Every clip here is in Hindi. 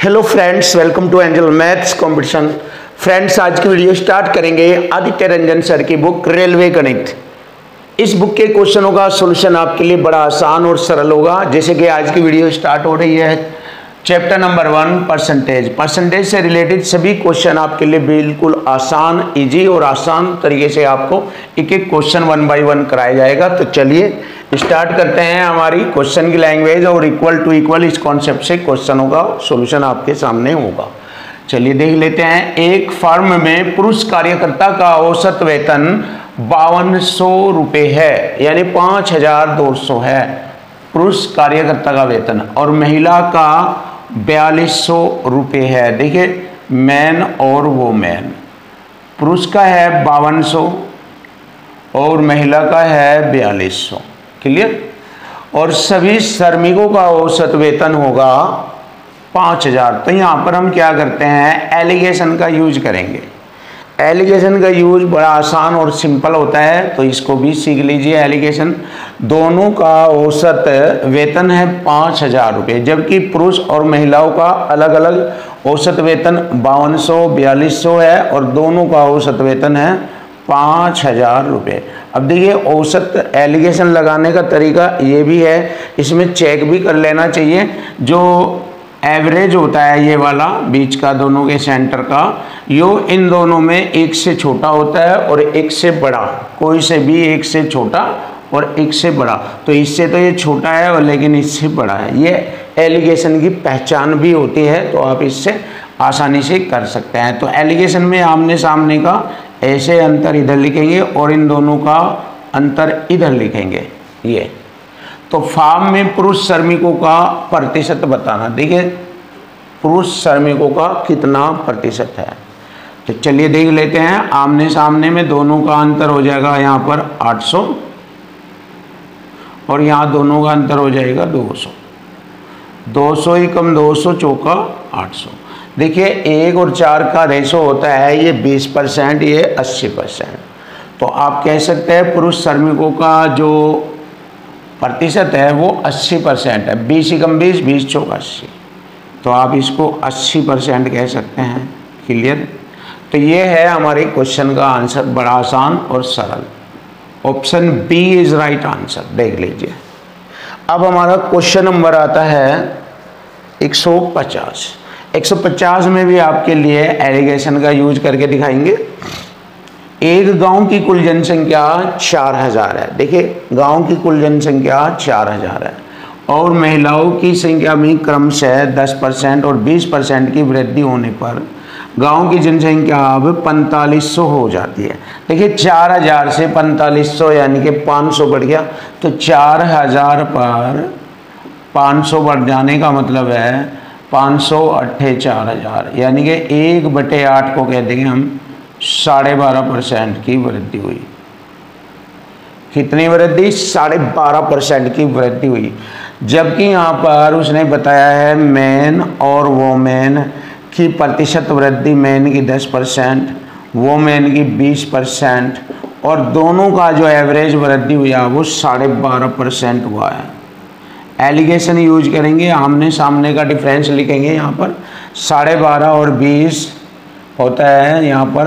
Hello friends, welcome to Angel maths competition. Friends, आज की वीडियो स्टार्ट करेंगे आदित्य रंजन सर की बुक रेलवे गणित। इस बुक के क्वेश्चनों का सॉल्यूशन आपके लिए बड़ा आसान और सरल होगा। जैसे कि आज की वीडियो स्टार्ट हो रही है चैप्टर नंबर 1 परसेंटेज से रिलेटेड सभी क्वेश्चन आपके लिए बिल्कुल आसान, इजी और आसान तरीके से आपको एक एक क्वेश्चन 1 बाय 1 कराया जाएगा। तो चलिए स्टार्ट करते हैं हमारी क्वेश्चन की लैंग्वेज और इक्वल टू इक्वल इस कॉन्सेप्ट से क्वेश्चनों का सॉल्यूशन आपके सामने होगा। चलिए देख लेते हैं। एक फर्म में पुरुष कार्यकर्ता का औसत वेतन 5200 रुपये है, यानी 5200 है पुरुष कार्यकर्ता का वेतन, और महिला का 4200 रुपये है। देखिए मैन और वोमेन, पुरुष का है 5200 और महिला का है 4200। क्लियर। और सभी श्रमिकों का औसत वेतन होगा 5000। तो यहाँ पर हम क्या करते हैं, एलिगेशन का यूज करेंगे। एलिगेशन का यूज बड़ा आसान और सिंपल होता है, तो इसको भी सीख लीजिए। एलिगेशन, दोनों का औसत वेतन है 5000 रुपये, जबकि पुरुष और महिलाओं का अलग अलग औसत वेतन 5200 4200 है और दोनों का औसत वेतन है 5000 रुपये। अब देखिए औसत एलिगेशन लगाने का तरीका ये भी है, इसमें चेक भी कर लेना चाहिए। जो एवरेज होता है ये वाला बीच का, दोनों के सेंटर का, यो इन दोनों में एक से छोटा होता है और एक से बड़ा, कोई से भी एक से छोटा और एक से बड़ा। तो इससे तो ये छोटा है और लेकिन इससे बड़ा है। ये एलिगेशन की पहचान भी होती है, तो आप इससे आसानी से कर सकते हैं। तो एलिगेशन में आमने सामने का ऐसे अंतर इधर लिखेंगे और इन दोनों का अंतर इधर लिखेंगे ये। तो फॉर्म में पुरुष श्रमिकों का प्रतिशत बताना। देखिए पुरुष श्रमिकों का कितना प्रतिशत है, तो चलिए देख लेते हैं। आमने सामने में दोनों का अंतर हो जाएगा यहाँ पर 800 और यहाँ दोनों का अंतर हो जाएगा 200। 200 ही कम 200 चौका 800। देखिए 1 और 4 का रेशो होता है ये 20%, ये 80%। तो आप कह सकते हैं पुरुष श्रमिकों का जो प्रतिशत है वो 80% है। 20 ही कम 20, 20 चौका 80, तो आप इसको 80% कह सकते हैं। क्लियर। तो ये है हमारे क्वेश्चन का आंसर, बड़ा आसान और सरल। Option B is right answer. देख लीजिए। अब हमारा क्वेश्चन नंबर आता है 150। 150 में भी आपके लिए एलिगेशन का यूज करके दिखाएंगे। एक गांव की कुल जनसंख्या 4000 है। देखिए गांव की कुल जनसंख्या 4000 है और महिलाओं की संख्या में क्रमशः 10% और 20% की वृद्धि होने पर गांव की जनसंख्या अब 4500 हो जाती है। देखिए 4000 से 4500 यानी कि 500 बढ़ गया। तो 4000 पर 500 बढ़ जाने का मतलब है 500 अट्ठे 4000, यानी कि 1/8 को कह देंगे हम 12.5% की वृद्धि हुई। कितनी वृद्धि? 12.5% की वृद्धि हुई। जबकि यहाँ पर उसने बताया है मैन और वोमेन की प्रतिशत वृद्धि, मैन की 10%, वोमेन की 20% और दोनों का जो एवरेज वृद्धि हुआ वो 12.5% हुआ है। एलिगेशन यूज करेंगे, आमने सामने का डिफरेंस लिखेंगे। यहाँ पर 12.5 और 20 होता है, यहाँ पर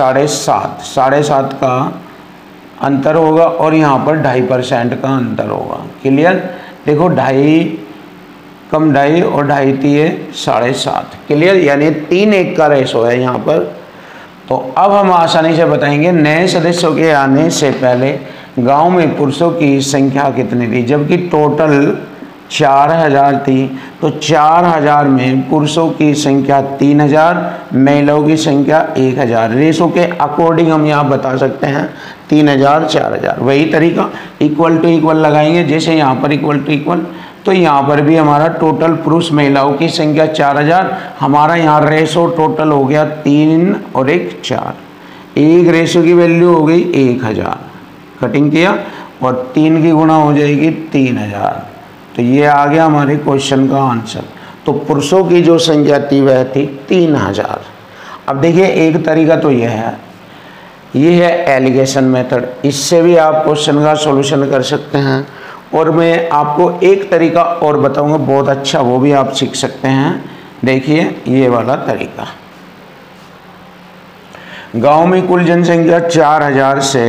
7.5 का अंतर होगा और यहाँ पर 2.5% का अंतर होगा। क्लियर। देखो 2.5 कम 2.5 और 2.5 3 7.5। क्लियर, यानी 3:1 का रेशो है यहाँ पर। तो अब हम आसानी से बताएंगे नए सदस्यों के आने से पहले गांव में पुरुषों की संख्या कितनी थी। जबकि टोटल 4000 थी, तो 4000 में पुरुषों की संख्या 3000, महिलाओं की संख्या 1000। रेशो के अकॉर्डिंग हम यहाँ बता सकते हैं 3000 4000। वही तरीका इक्वल टू इक्वल लगाएंगे, जैसे यहाँ पर इक्वल टू इक्वल, तो यहाँ पर भी हमारा टोटल पुरुष महिलाओं की संख्या 4000, हमारा यहाँ रेशो टोटल हो गया 3 और 1 4। एक रेशो की वैल्यू हो गई 1000, कटिंग किया और 3 की गुणा हो जाएगी 3000। तो ये आ गया हमारे क्वेश्चन का आंसर। तो पुरुषों की जो संख्या थी वह थी 3000। अब देखिए एक तरीका तो यह है, ये है एलिगेशन मेथड। इससे भी आप क्वेश्चन का सॉल्यूशन कर सकते हैं। और मैं आपको एक तरीका और बताऊंगा बहुत अच्छा, वो भी आप सीख सकते हैं। देखिए ये वाला तरीका। गांव में कुल जनसंख्या 4000 से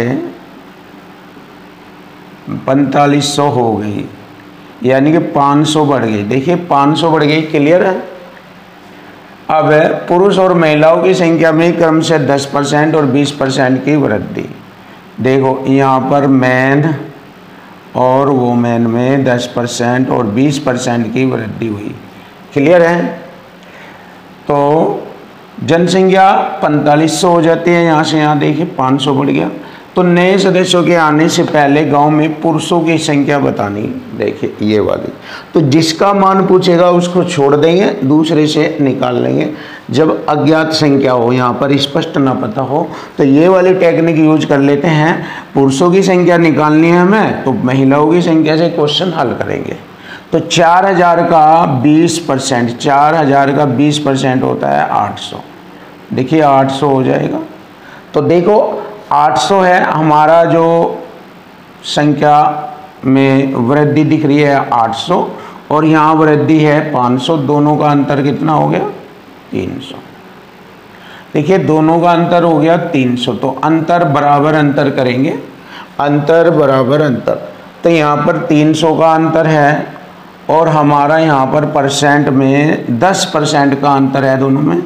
4500 हो गई, यानी कि 500 बढ़ गई। देखिए 500 बढ़ गई, क्लियर है। अब पुरुष और महिलाओं की संख्या में क्रम से 10% और 20% की वृद्धि। देखो यहाँ पर मैन और वोमेन में 10% और 20% की वृद्धि हुई, क्लियर है। तो जनसंख्या 4500 हो जाती है, यहाँ से यहाँ देखिए 500 बढ़ गया। तो नए सदस्यों के आने से पहले गांव में पुरुषों की संख्या बतानी, देखिए ये वाली। तो जिसका मान पूछेगा उसको छोड़ देंगे, दूसरे से निकाल लेंगे। जब अज्ञात संख्या हो, यहाँ पर स्पष्ट ना पता हो, तो ये वाली टेक्निक यूज कर लेते हैं। पुरुषों की संख्या निकालनी है हमें, तो महिलाओं की संख्या से क्वेश्चन हल करेंगे। तो 4000 का 20%, 4000 का 20% होता है 800। देखिए 800 हो जाएगा। तो देखो 800 है हमारा, जो संख्या में वृद्धि दिख रही है 800, और यहाँ वृद्धि है 500। दोनों का अंतर कितना हो गया? 300। देखिए दोनों का अंतर हो गया 300। तो अंतर बराबर अंतर करेंगे, अंतर बराबर अंतर। तो यहाँ पर 300 का अंतर है, और हमारा यहाँ पर परसेंट में 10% का अंतर है दोनों में।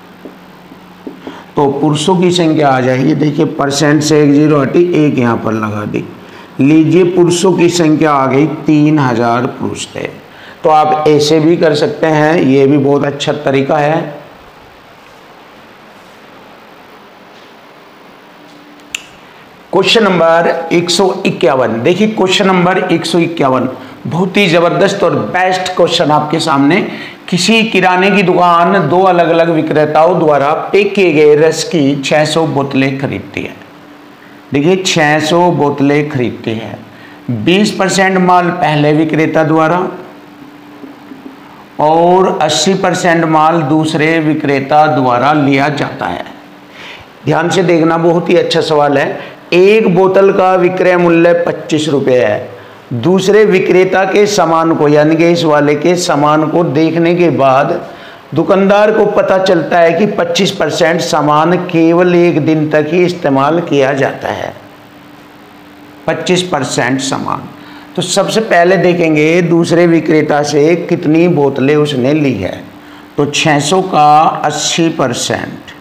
तो पुरुषों की संख्या आ जाएगी। देखिए परसेंट से एक जीरो हटी, एक यहाँ पर लगा दी। लीजिए पुरुषों की संख्या आ गई 3000 पुरुष थे। तो आप ऐसे भी कर सकते हैं, ये भी बहुत अच्छा तरीका है। Question number 151। देखिए क्वेश्चन नंबर 151 बहुत ही जबरदस्त और बेस्ट क्वेश्चन आपके सामने। किसी किराने की दुकान दो अलग अलग विक्रेताओं द्वारा पैक किए गए रस की 600 बोतलें खरीदती है। देखिए 600 बोतलें खरीदती है। 20% माल पहले विक्रेता द्वारा और 80% माल दूसरे विक्रेता द्वारा लिया जाता है। ध्यान से देखना, बहुत ही अच्छा सवाल है। एक बोतल का विक्रय मूल्य 25 रुपये है। दूसरे विक्रेता के सामान को, यानी कि इस वाले के सामान को देखने के बाद दुकानदार को पता चलता है कि 25% सामान केवल एक दिन तक ही इस्तेमाल किया जाता है। 25% सामान। तो सबसे पहले देखेंगे दूसरे विक्रेता से कितनी बोतलें उसने ली है। तो 600 का 80%,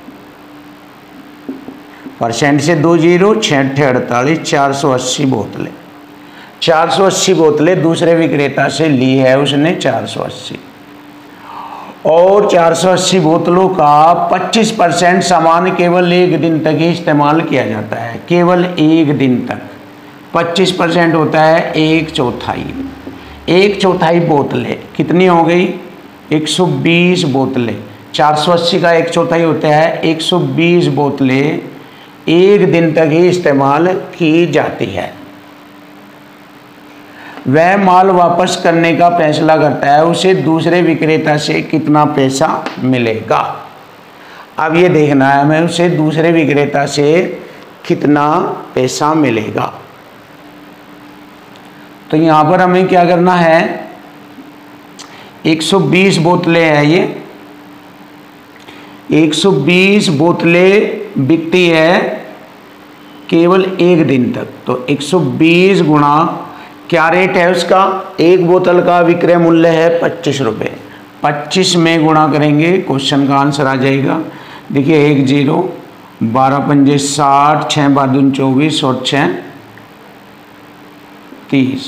परसेंट से 2 जीरो, 6 48, 480 बोतलें। 480 बोतलें दूसरे विक्रेता से ली है उसने, 480। और 480 बोतलों का 25% सामान केवल एक दिन तक ही इस्तेमाल किया जाता है। केवल एक दिन तक 25% होता है 1/4। 1/4 बोतलें कितनी हो गई? 120 बोतलें। 480 का 1/4 होता है 120 बोतलें एक दिन तक ही इस्तेमाल की जाती है। वह माल वापस करने का फैसला करता है, उसे दूसरे विक्रेता से कितना पैसा मिलेगा। अब ये देखना है हमें, उसे दूसरे विक्रेता से कितना पैसा मिलेगा। तो यहाँ पर हमें क्या करना है, 120 बोतलें हैं ये, 120 बोतलें बिकती है केवल एक दिन तक। तो 120 गुणा क्या रेट है उसका? एक बोतल का विक्रय मूल्य है 25 रुपये। 25 में गुणा करेंगे, क्वेश्चन का आंसर आ जाएगा। देखिए 1 जीरो, 12 पंजे 60, 6 बार 24 और 6 30,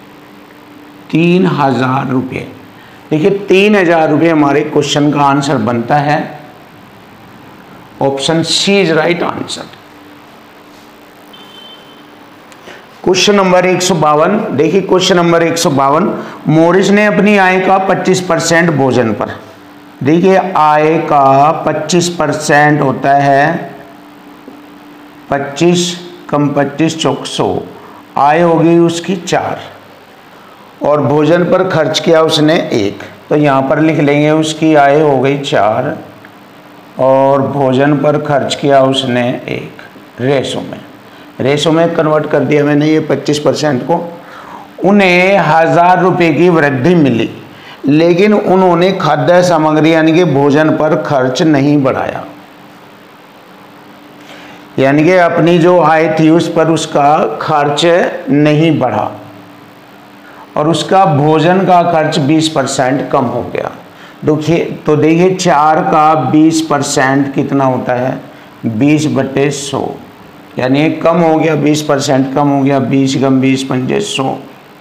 3000 रुपये। देखिए 3000 रुपये हमारे क्वेश्चन का आंसर बनता है। Option C is right answer. Question number 152। देखिए क्वेश्चन नंबर 152, मोरिस ने अपनी आय का 25% भोजन पर। देखिए आय का 25% होता है 25 कम 25 चौक 100। आय हो गई उसकी 4 और भोजन पर खर्च किया उसने 1। तो यहाँ पर लिख लेंगे उसकी आय हो गई 4 और भोजन पर खर्च किया उसने 1। रेशो में कन्वर्ट कर दिया मैंने ये 25% को। उन्हें 1000 रुपये की वृद्धि मिली। लेकिन उन्होंने खाद्य सामग्री यानी कि भोजन पर खर्च नहीं बढ़ाया, यानी कि अपनी जो आय थी उस पर उसका खर्च नहीं बढ़ा और उसका भोजन का खर्च 20% कम हो गया। देखिए तो देखिए 4 का 20% कितना होता है, 20/100, यानी कम हो गया, 20% कम हो गया, 20 कम 20 पंजे 100,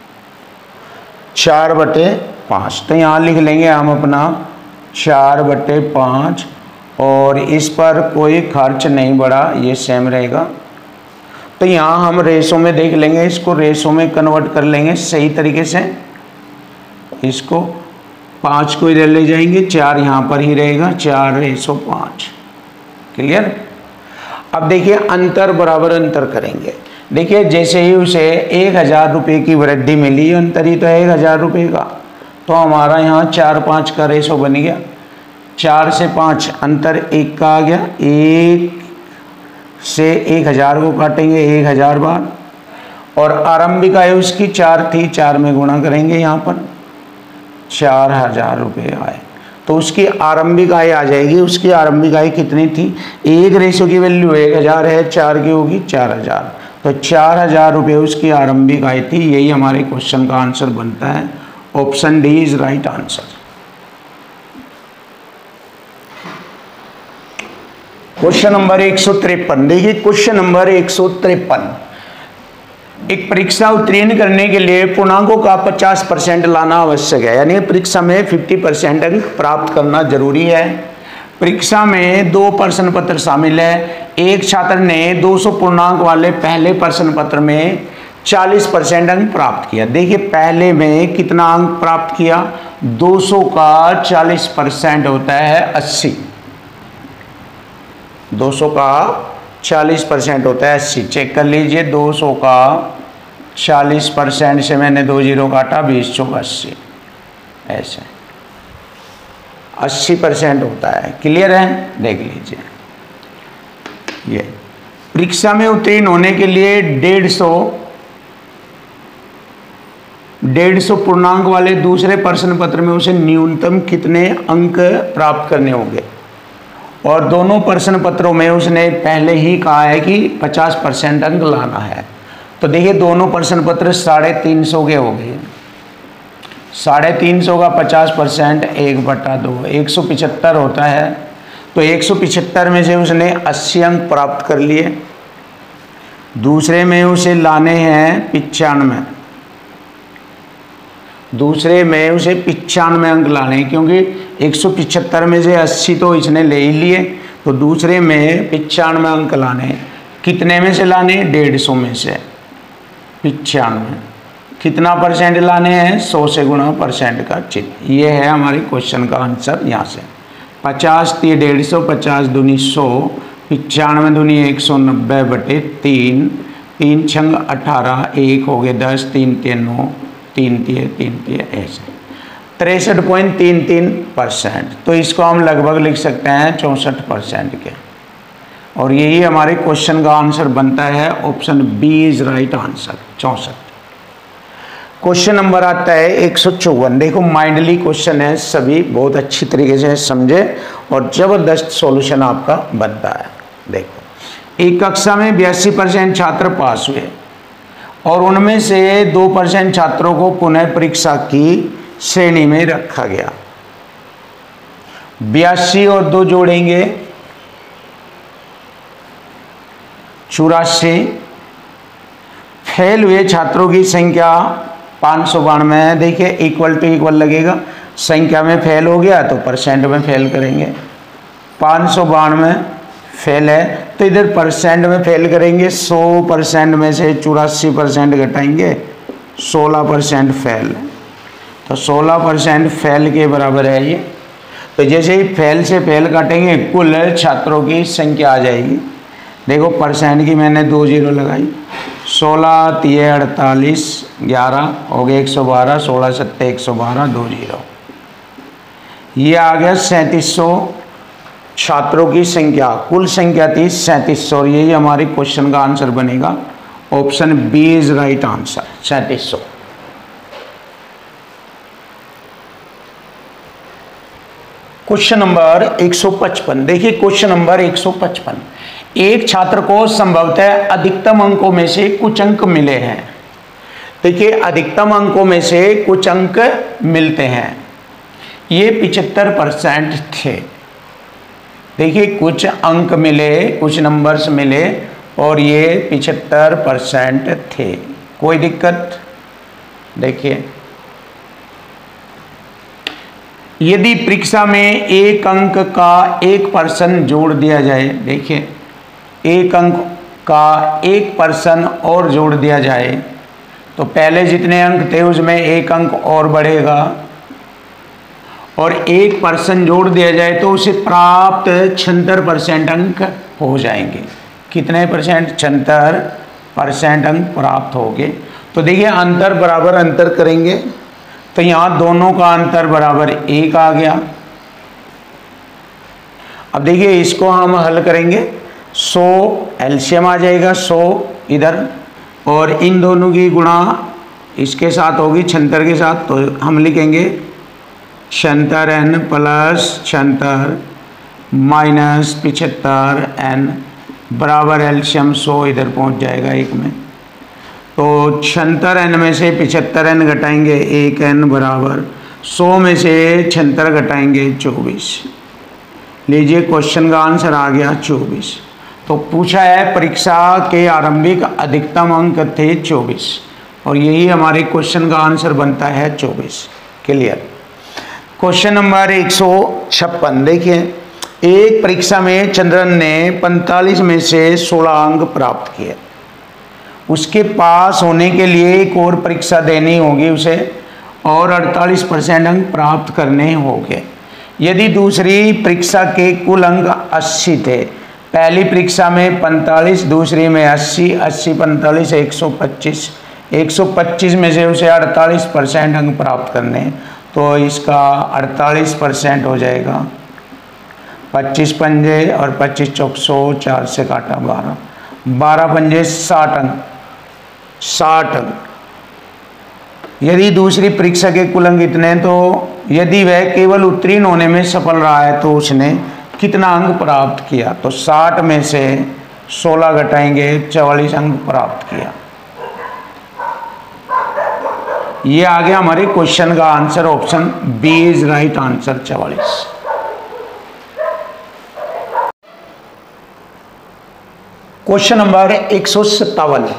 4/5। तो यहाँ लिख लेंगे हम अपना 4/5 और इस पर कोई खर्च नहीं बढ़ा, ये सेम रहेगा। तो यहाँ हम रेशो में देख लेंगे, इसको रेशो में कन्वर्ट कर लेंगे सही तरीके से। इसको 5 को इधर ले जाएंगे, 4 यहाँ पर ही रहेगा, 4/5। क्लियर। अब देखिए अंतर बराबर अंतर करेंगे। देखिए जैसे ही उसे 1000 रुपये की वृद्धि मिली, अंतर ही तो है 1000 रुपये का, तो हमारा यहाँ 4/5 का रेशो बन गया। 4 से 5 अंतर 1 का आ गया, 1 से 1000 को काटेंगे 1000 बार, और आरंभिक आय उसकी 4 थी, 4 में गुणा करेंगे, यहाँ पर 4000 रुपये आए तो उसकी आरंभिक आय आ जाएगी। उसकी आरंभिक आय कितनी थी, एक रेशो की वैल्यू 1000 है, 4 की होगी 4000, तो 4000 रुपये उसकी आरंभिक आय थी। यही हमारे क्वेश्चन का आंसर बनता है। Option D is right answer. Question number 153। देखिए क्वेश्चन नंबर 153, एक परीक्षा उत्तीर्ण करने के लिए पूर्णांकों का 50% लाना आवश्यक है, यानी परीक्षा में 50% अंक प्राप्त करना जरूरी है। परीक्षा में 2 प्रश्न पत्र शामिल है। एक छात्र ने 200 पूर्णांक वाले पहले प्रश्न पत्र में 40% अंक प्राप्त किया। देखिए पहले में कितना अंक प्राप्त किया, 200 का 40% होता है 80, 200 का 40% होता है 80। चेक कर लीजिए, 200 का 40% से मैंने 2 जीरो काटा, 20 चौक 80, ऐसे 80% होता है। क्लियर है, देख लीजिए। ये परीक्षा में उत्तीर्ण होने के लिए 150 पूर्णांक वाले दूसरे प्रश्न पत्र में उसे न्यूनतम कितने अंक प्राप्त करने होंगे, और दोनों प्रश्न पत्रों में उसने पहले ही कहा है कि 50% अंक लाना है। तो देखिए दोनों प्रश्न पत्र 350 के हो गए। 350 का 50% 1/2, 175 होता है। तो 175 में से उसने 80 अंक प्राप्त कर लिए। दूसरे में उसे लाने हैं 95, दूसरे में उसे 95 अंक लाने हैं, क्योंकि 175 में से 80 तो इसने ले ही लिए, तो दूसरे में 95 अंक लाने। कितने में से लाने, 150 में से 95। कितना परसेंट लाने हैं, 100 से गुणा परसेंट का चिन्ह। ये है हमारे क्वेश्चन का आंसर। यहाँ से 50 × 150, 50 दूनी 100, 95 दूनी 190/3, 3 छंग 18, 1 हो गए 10, 3 3 9, 3 3 ऐसे 63.33%। तो इसको हम लगभग लिख सकते हैं 64% के, और यही हमारे क्वेश्चन का आंसर बनता है। Option B is right answer, 64। Question number आता है 154। देखो माइंडली क्वेश्चन है, सभी बहुत अच्छी तरीके से समझे और जबरदस्त सॉल्यूशन आपका बनता है। देखो एक कक्षा में 82% छात्र पास हुए और उनमें से 2% छात्रों को पुनः परीक्षा की श्रेणी में रखा गया। 82 और 2 जोड़ेंगे 84। फेल हुए छात्रों की संख्या 592 है। देखिए इक्वल टू इक्वल लगेगा, संख्या में फेल हो गया तो परसेंट में फेल करेंगे। 592 फेल है तो इधर परसेंट में फेल करेंगे। 100% में से 84% घटाएंगे, 16% फेल, तो 16% फेल के बराबर है ये। तो जैसे ही फेल से फेल काटेंगे कुल छात्रों की संख्या आ जाएगी। देखो परसेंट की मैंने 2 जीरो लगाई, 16 3 48, 11 हो गए 112, 16 7 112, 2 जीरो, ये आ गया 3700 छात्रों की संख्या। कुल संख्या थी 3700 और यही हमारे क्वेश्चन का आंसर बनेगा। Option B is right answer, 3700। Question number 155। देखिए क्वेश्चन नंबर 155, एक छात्र को संभवतः अधिकतम अंकों में से कुछ अंक मिले हैं। देखिए अधिकतम अंकों में से कुछ अंक मिलते हैं, ये 75% थे। देखिए कुछ अंक मिले, कुछ नंबर्स मिले और ये 75% थे। कोई दिक्कत? देखिए यदि परीक्षा में एक अंक का 1% जोड़ दिया जाए, देखिए एक अंक का 1% और जोड़ दिया जाए तो पहले जितने अंक थे उसमें एक अंक और बढ़ेगा, और 1% जोड़ दिया जाए तो उसे प्राप्त 76% अंक हो जाएंगे। कितने परसेंट? 76% अंक प्राप्त होंगे। तो देखिए अंतर बराबर अंतर करेंगे तो यहाँ दोनों का अंतर बराबर 1 आ गया। अब देखिए इसको हम हल करेंगे, 100 एलसीएम आ जाएगा, 100 इधर, और इन दोनों की गुणा इसके साथ होगी 76 के साथ, तो हम लिखेंगे 76n प्लस 76 माइनस 75n बराबर एलसीएम 100 इधर पहुंच जाएगा 1 में। तो 76n में से 75n घटाएंगे 1n बराबर 100 में से 76 घटाएंगे 24। लीजिए क्वेश्चन का आंसर आ गया 24। तो पूछा है परीक्षा के आरंभिक अधिकतम अंक थे 24 और यही हमारे क्वेश्चन का आंसर बनता है 24। क्लियर? Question number 156। देखिए एक परीक्षा में चंद्रन ने 45 में से 16 अंक प्राप्त किए। उसके पास होने के लिए एक और परीक्षा देनी होगी उसे और 48% अंक प्राप्त करने होंगे। यदि दूसरी परीक्षा के कुल अंक 80 थे, पहली परीक्षा में 45, दूसरी में 80, 80 45 125, 125 में से उसे 48% अंक प्राप्त करने, तो इसका 48% हो जाएगा। 25 पंजे और 25 चौक 100, 4 से काटा 12, 12 पंजे 60 अंक, 60 अंक। यदि दूसरी परीक्षा के कुल अंक इतने, तो यदि वह केवल उत्तीर्ण होने में सफल रहा है तो उसने कितना अंक प्राप्त किया? तो 60 में से 16 घटाएंगे 44 अंक प्राप्त किया। ये आ गया हमारे क्वेश्चन का answer, option B is right answer 44। Question number 157।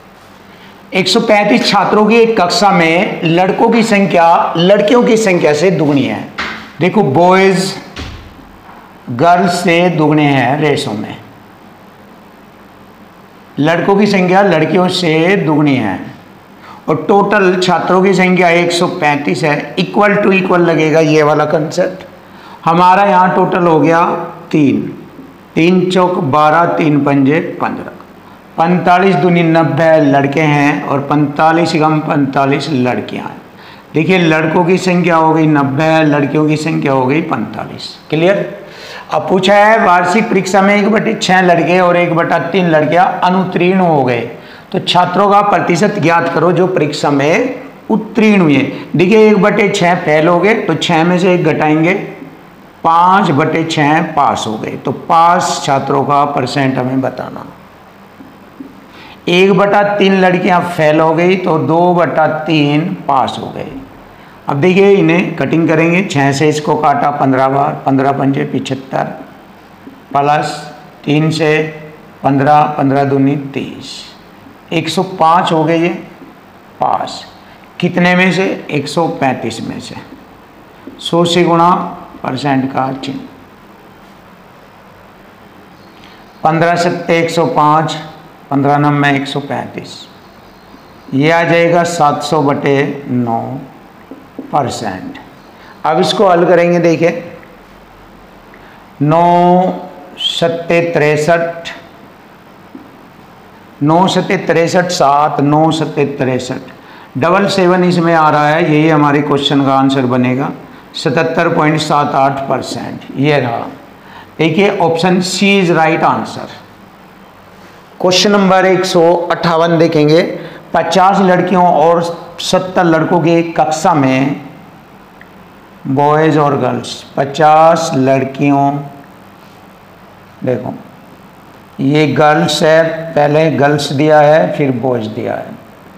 135 छात्रों की एक कक्षा में लड़कों की संख्या लड़कियों की संख्या से दुगनी है। देखो बॉयज गर्ल्स से दुगने हैं रेशो में, लड़कों की संख्या लड़कियों से दुगनी है और टोटल छात्रों की संख्या 135 है। इक्वल टू इक्वल लगेगा ये वाला कंसेप्ट। हमारा यहाँ टोटल हो गया 3, 3 चौक 12, 3 पंजे 15, 45 दूनी 90 लड़के हैं और 45 कम 45 लड़कियां हैं। देखिए लड़कों की संख्या हो गई 90, लड़कियों की संख्या हो गई 45। क्लियर? अब पूछा है वार्षिक परीक्षा में 1/6 लड़के और 1/3 लड़कियां अनुत्तीर्ण हो गए, तो छात्रों का प्रतिशत ज्ञात करो जो परीक्षा में उत्तीर्ण हुए। देखिए 1/6 फेल हो गए तो 6 में से 1 घटाएंगे, 5/6 पास हो गए। तो पास छात्रों का परसेंट हमें बताना। 1/3 लड़कियां फेल हो गई तो 2/3 पास हो गए। अब देखिए इन्हें कटिंग करेंगे, 6 से इसको काटा 15 बार, 15 पंजे 75 प्लस 3 से 15, 15 दूनी 30, 105 हो गए ये पास। कितने में से? 135 में से। 100 से गुणा परसेंट का चिन्ह, 15 सत्ते 105, 15 9 135, ये आ जाएगा 700/9%। अब इसको हल करेंगे। देखिए 9 सत्ते 63, 9 सत्ते 63, 7 9 सत्ते 63, 777 इसमें आ रहा है, यही हमारे क्वेश्चन का आंसर बनेगा 77.78%। ये रहा। देखिए option C is right answer. Question number 158 देखेंगे। 50 लड़कियों और 70 लड़कों की कक्षा में बॉयज़ और गर्ल्स, 50 लड़कियों, देखो ये गर्ल्स है, पहले गर्ल्स दिया है फिर बॉयज़ दिया है।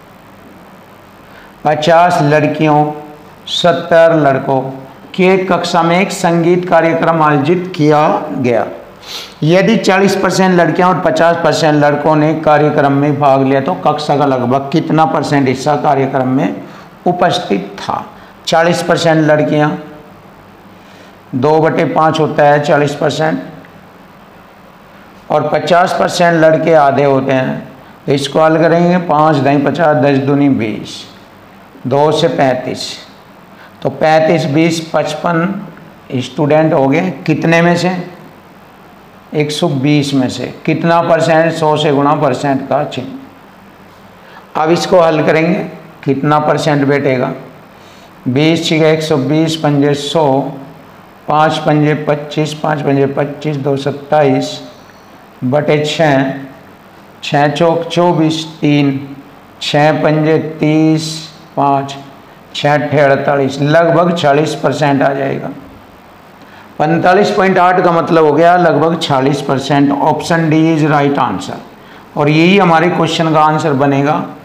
50 लड़कियों 70 लड़कों के कक्षा में एक संगीत कार्यक्रम आयोजित किया गया। यदि 40% लड़कियां और 50% लड़कों ने कार्यक्रम में भाग लिया तो कक्षा का लगभग कितना परसेंट हिस्सा कार्यक्रम में उपस्थित था? 40% लड़कियां, 2/5 होता है 40%, और 50% लड़के आधे होते हैं। तो इसको हल करेंगे, 5 × 50, 10 दूनी 20, 2 से 35, तो 35, 20, 55 स्टूडेंट हो गए। कितने में से? 120 में से। कितना परसेंट? 100 से गुणा परसेंट का चिन्ह। अब इसको हल करेंगे, कितना परसेंट बैठेगा? 20 × 120, 5 100, 5 5 25, 5 5 25, 2 27 बटे 6, 6 चौक 24, 3, 6 5 30, 5 6 48, लगभग 40% आ जाएगा। 45.8 का मतलब हो गया लगभग 40%। Option D is right answer, और यही हमारे क्वेश्चन का आंसर बनेगा।